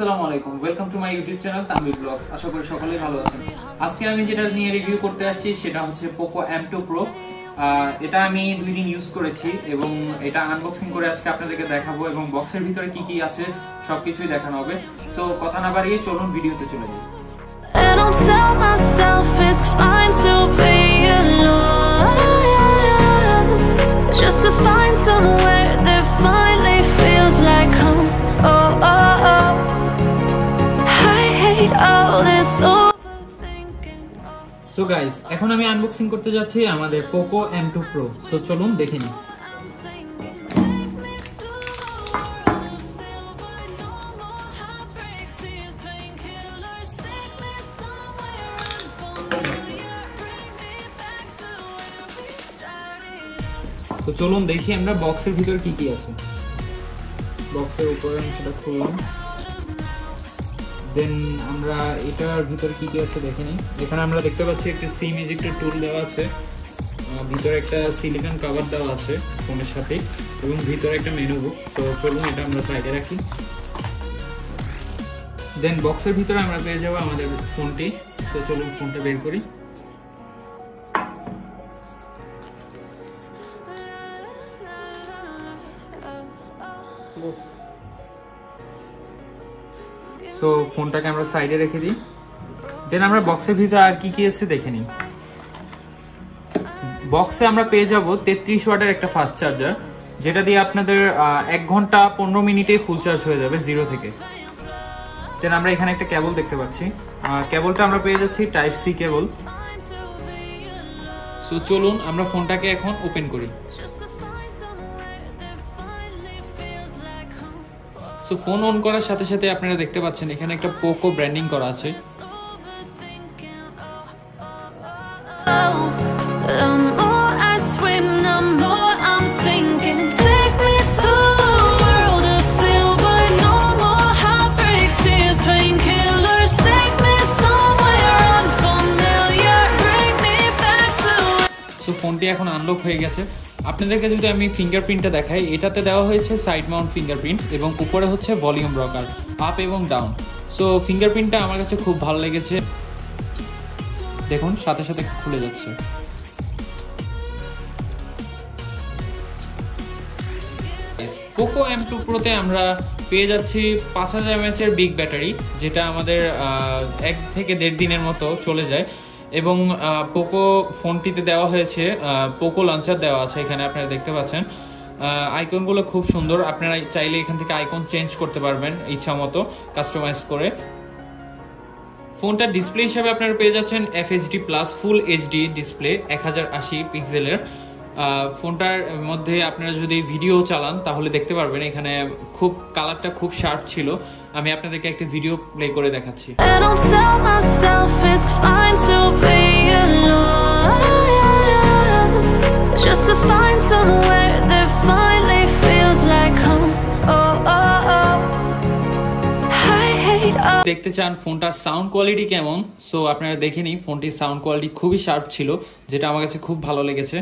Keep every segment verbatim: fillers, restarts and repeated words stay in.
আসসালামু আলাইকুম, welcome to my YouTube channel Tanvir blogs. আশা করি সকলেই ভালো আছেন। আজকে আমি যেটা নিয়ে রিভিউ করতে আসছি সেটা হচ্ছে পোকো এম টু প্রো। এটা আমি দুই দিন ইউজ করেছি এবং এটা আনবক্সিং করে আজকে আপনাদেরকে দেখাবো এবং বক্সের ভিতরে কি কি আছে সবকিছুই দেখানো হবে। সো কথা না বাড়িয়ে চলুন ভিডিওতে চলে যাই। Just to find somewhere that finally feels like home. Oh, oh, oh. I hate all this overthinking. So guys, এখন আমি আনবক্সিং করতে যাচ্ছি আমাদের Poco M two Pro. So চলুন দেখে নিই। তো চলুন দেখি আমরা বক্সের ভিতর কি কি আছে। বক্সের উপরে আমি সেটা খুললাম, দেন আমরা এটার ভিতরে কি কি আছে দেখে নিই। এখানে আমরা দেখতে পাচ্ছি একটা সিম ইজেক্টর টুল দেওয়া আছে, ভিতরে একটা সিলিকন কভার দেওয়া আছে ফোনের সাথে এবং ভিতরে একটা মেনু বুক। তো চলুন এটা আমরা সাইডে রাখি। দেন বক্সের ভিতরে আমরা পেয়ে যাবো আমাদের ফোনটি। তো চলুন ফোনটা বের করি। সো ফোনটাকে আমরা সাইডে রেখে দিই। দেন আমরা বক্সের ভিতরে আর কি কি আছে দেখে নিই। বক্সে আমরা পেয়ে যাব তেত্রিশ ওয়াটের একটা ফাস্ট চার্জার, যেটা দিয়ে আপনাদের এক ঘন্টা পনেরো মিনিটে ফুল চার্জ হয়ে যাবে জিরো থেকে। দেন আমরা এখানে একটা কেবল দেখতে পাচ্ছি, কেবলটা আমরা পেয়ে যাচ্ছি টাইপ সি কেবল। সো চলুন আমরা ফোনটাকে এখন ওপেন করি। সো ফোন অন করার সাথে সাথে আপনারা দেখতে পাচ্ছেন এখানে একটা পোকো ব্র্যান্ডিং করা আছে। সো ফোনটি এখন আনলক হয়ে গেছে। আপনাদেরকে যদি আমি ফিঙ্গারপ্রিন্টটা দেখাই, এটাতে দেওয়া হয়েছে সাইড মাউন্ট ফিঙ্গারপ্রিন্ট এবং উপরে হচ্ছে ভলিউম রকার আপ এবং ডাউন। সো ফিঙ্গারপ্রিন্টটা আমার কাছে খুব ভালো লেগেছে, দেখুন সাথে সাথে খুলে যাচ্ছে। পোকো এম টু প্রোতে আমরা পেয়ে যাচ্ছি পাঁচ হাজার এমএএইচ এর বিগ ব্যাটারি, যেটা আমাদের এক থেকে দেড় দিনের মতো চলে যায়। এবং পোকো ফোনটিতে দেওয়া হয়েছে পোকো লঞ্চার দেওয়া আছে, এখানে আপনারা দেখতে পাচ্ছেন। আইকনগুলো খুব সুন্দর, আপনারা চাইলে এখান থেকে আইকন চেঞ্জ করতে পারবেন ইচ্ছা মতো কাস্টমাইজ করে। ফোনটার ডিসপ্লে হিসাবে আপনারা পেয়ে যাচ্ছেন FHD plus full HD display এক হাজার আশি পিক্সেলের। ফোনটার মধ্যে আপনারা যদি ভিডিও চালান তাহলে দেখতে পারবেন এখানে খুব কালারটা খুব শার্প ছিল। আমি আপনাদেরকে একটা ভিডিও প্লে করে দেখাচ্ছি। দেখতে চান ফোনটার সাউন্ড কোয়ালিটি কেমন? সো আপনারা দেখে নিন, ফোনটির সাউন্ড কোয়ালিটি খুবই শার্প ছিল, যেটা আমার কাছে খুব ভালো লেগেছে।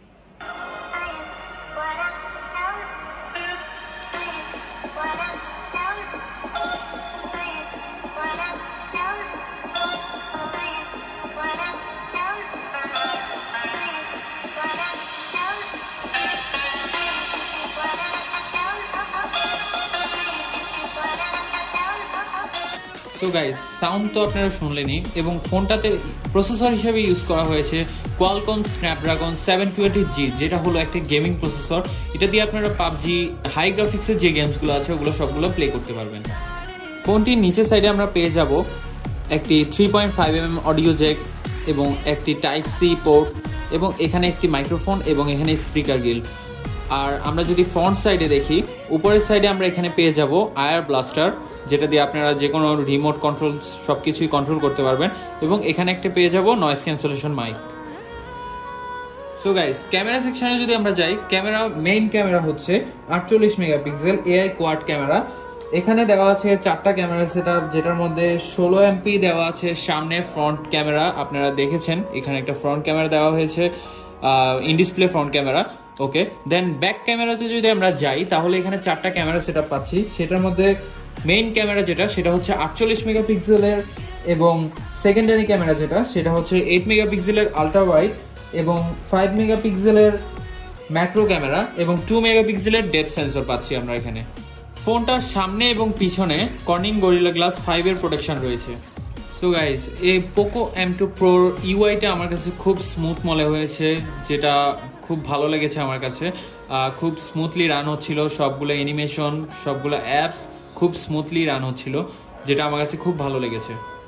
সো গাইস, সাউন্ড তো আপনারা শুনলেনই এবং ফোনটাতে প্রসেসর হিসেবে ইউজ করা হয়েছে Qualcomm Snapdragon seven twenty G, যেটা হলো একটা গেমিং প্রসেসর। এটা দিয়ে আপনারা পাবজি হাই গ্রাফিক্সের যে গেমসগুলো আছে ওগুলো সবগুলো প্লে করতে পারবেন। ফোনটির নিচের সাইডে আমরা পেয়ে যাব একটি three point five M M audio jack এবং একটি টাইপ সি পোর্ট এবং এখানে একটি মাইক্রোফোন এবং এখানে স্পিকার গিল। আর আমরা যদি ফ্রন্ট সাইডে দেখি, উপরের সাইডে আমরা এখানে পেয়ে যাব আয়ার ব্লাস্টার, যেটা দিয়ে আপনারা যে কোনো রিমোট কন্ট্রোল সব কিছুই কন্ট্রোল করতে পারবেন এবং এখানে একটা পেয়ে যাব noise cancellation mic. So guys, camera সেকশনে যদি আমরা যাই, ক্যামেরা মেইন ক্যামেরা হচ্ছে আটচল্লিশ মেগাপিক্সেল এআই কোয়াড ক্যামেরা। এখানে দেওয়া আছে চারটা ক্যামেরা সেটআপ, যেটার মধ্যে ষোলো এমপি দেওয়া আছে সামনে ফ্রন্ট ক্যামেরা। আপনারা দেখেছেন এখানে একটা ফ্রন্ট ক্যামেরা দেওয়া হয়েছে, in display front camera. Okay, then back ক্যামেরাতে যদি আমরা যাই তাহলে এখানে চারটা ক্যামেরা সেটআপ পাচ্ছি, সেটার মধ্যে মেইন ক্যামেরা যেটা সেটা হচ্ছে আটচল্লিশ মেগাপিক্সেলের এবং সেকেন্ডারি ক্যামেরা যেটা সেটা হচ্ছে এইট মেগাপিক্সেলের আলট্রা ওয়াইড এবং ফাইভ মেগাপিক্সেলের ম্যাক্রো ক্যামেরা এবং টু মেগাপিক্সেলের ডেপথ সেন্সর পাচ্ছি আমরা এখানে। ফোনটার সামনে এবং পিছনে কর্নিং গরিলা গ্লাস ফাইভ এর প্রোটেকশন রয়েছে। সো গাইজ, এই পোকো এম টু প্রোর ইউআইটা আমার কাছে খুব স্মুথ মনে হয়েছে, যেটা খুব ভালো লেগেছে আমার কাছে। খুব স্মুথলি রান হচ্ছিল, সবগুলো অ্যানিমেশন সবগুলো অ্যাপস খুব স্মুথলি রান হচ্ছিল, যেটা আমার কাছে খুব ভালো লেগেছে।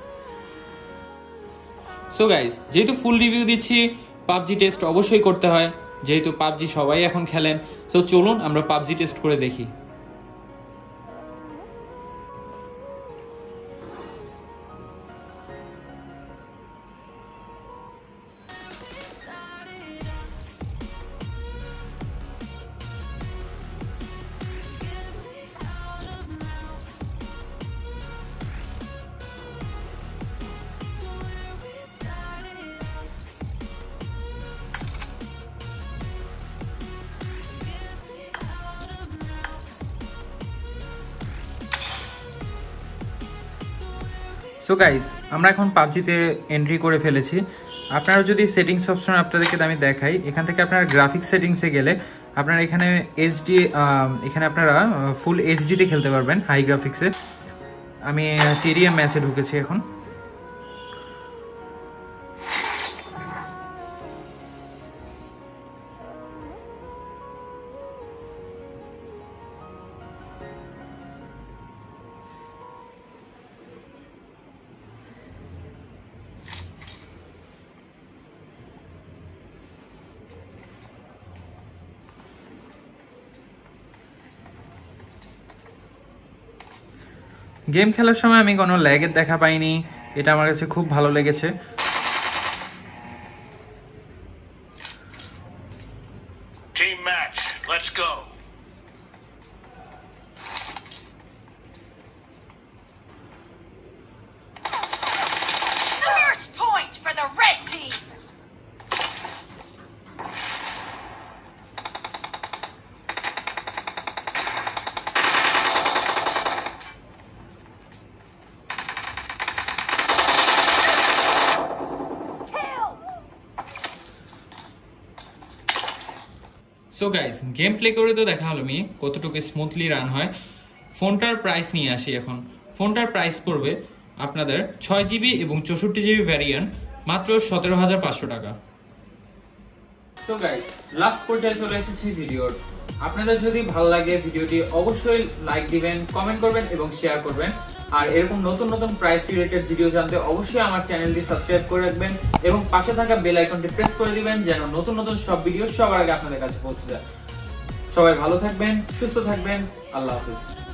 সো গাইজ, যেহেতু ফুল রিভিউ দিচ্ছি, পাবজি টেস্ট অবশ্যই করতে হয়, যেহেতু পাবজি সবাই এখন খেলেন। সো চলুন আমরা পাবজি টেস্ট করে দেখি। সো গাইস, আমরা এখন পাবজিতে এন্ট্রি করে ফেলেছি। আপনারা যদি সেটিংস অপশন আপনাদেরকে আমি দেখাই, এখান থেকে আপনারা গ্রাফিক্স সেটিংসে গেলে আপনারা এখানে এইচডি এখানে আপনারা ফুল এইচডিতে খেলতে পারবেন, হাই গ্রাফিক্সে। আমি টিডিএম ম্যাচে ঢুকেছি এখন। গেম খেলার সময় আমি কোনো ল্যাগের দেখা পাইনি, এটা আমার কাছে খুব ভালো লেগেছে। Team match, let's go. First point for the red team. So guys, game play করে তো দেখা হলো আমি কতটুকু স্মুথলি রান হয়। ফোনটার প্রাইস নিয়ে আসি এখন। ফোনটার প্রাইস পড়বে আপনাদের ছয় জিবি এবং চৌষট্টি জিবি ভ্যারিয়েন্ট মাত্র সতেরো হাজার পাঁচশো টাকা। সো গাইস, লাস্ট পর্যায়ে চলে এসেছি ভিডিওর। আপনাদের যদি ভালো লাগে ভিডিওটি অবশ্যই লাইক দিবেন, কমেন্ট করবেন এবং শেয়ার করবেন। আর এরকম নতুন নতুন প্রাইস রিলেটেড ভিডিও জানতে অবশ্যই আমার চ্যানেলটি সাবস্ক্রাইব করে রাখবেন এবং পাশে থাকা বেল আইকনটি প্রেস করে দিবেন, যেন নতুন নতুন সব ভিডিও সবার আগে আপনাদের কাছে পৌঁছে যায়। সবাই ভালো থাকবেন, সুস্থ থাকবেন, আল্লাহ হাফেজ।